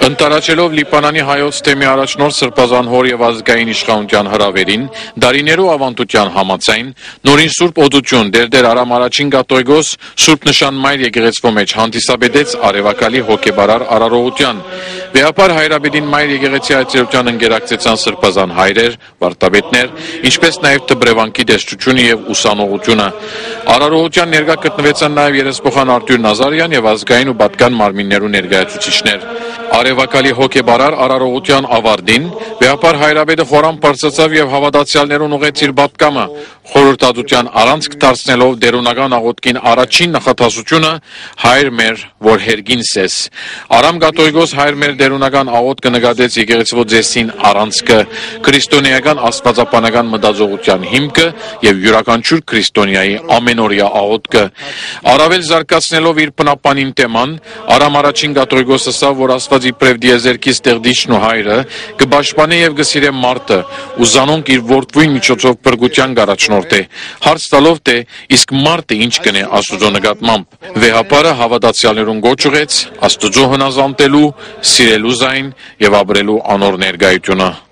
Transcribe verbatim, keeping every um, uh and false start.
Ընտարաչելով Լիբանանի հայոց թեմի առաջնորդ Սրբազան հոր եւ ազգային իշխանության հրավերին, դարիներու ավանդության համաձայն, նորին Սուրբ Օդություն դերդեր Արամ առաջին Գատոյգոս Sourp Neshan մայր եկեղեցվո մեջ հանդիսաբերեց արևակալի հոգեբարար արարողության։ Վեհապար հայրաբեդին մայր եկեղեցի այցելության ընկերակցեցան սրբազան հայրեր, վարդապետներ, ինչպես նաև տբրևանքի դեշտությունը եւ ուսանողությունը։ Արարողության ներկա գտնվեցան նաև երեսփոխան Արտուր Նազարյան եւ ազգային ու պատկան մարմիններու ներկայացուցիչներ։ Արևակալի հոգեբարար արարողության ավարտին վեհապար հայրաբեդը խորան բարձրացավ եւ հավատացյալներուն ուղեց իր պատկամը, խորհրդատության առանցք դարձնելով դերունական աղոթքին առաջին նախատասությունը հայր մեր, որ հերգին սես։ Արամ Գատոյգոս հայր մեր դերունական աղոթքը նկատեց եկեղեցվո ձեսին առանցքը, քրիստոնեական աստվածապանական մտածողության հիմքը եւ յուրաքանչյուր քրիստոնյայի ամենօրյա աղոթքը։ Առավել զարգացնելով իր բնապանին թեման, Արամ առաջին Գատոյգոսը ասավ, որ Աստված իբրև դիեզերքի ստեղծիչն ու հայրը կպաշտպանի եւ կսիրե մարդը, ու զանոնք իր որդվույն միջոցով փրկության գարաչնորդ է, հարց տալով թե իսկ մարդը ինչ կնե Աստուծո նկատմամբ։ Վեհապարը հավատացյալներուն գոչ ուղեց Աստուծո հնազանդելու, սիրելու զայն եւ ապրելու անոր ներկայությունը։